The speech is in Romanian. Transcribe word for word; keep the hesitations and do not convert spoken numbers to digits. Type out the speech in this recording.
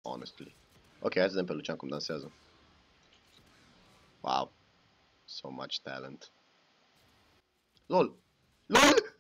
honestly. Ok, hai să vedem pe Lucian cum dansează. Wow. So much talent. LOL! LOL!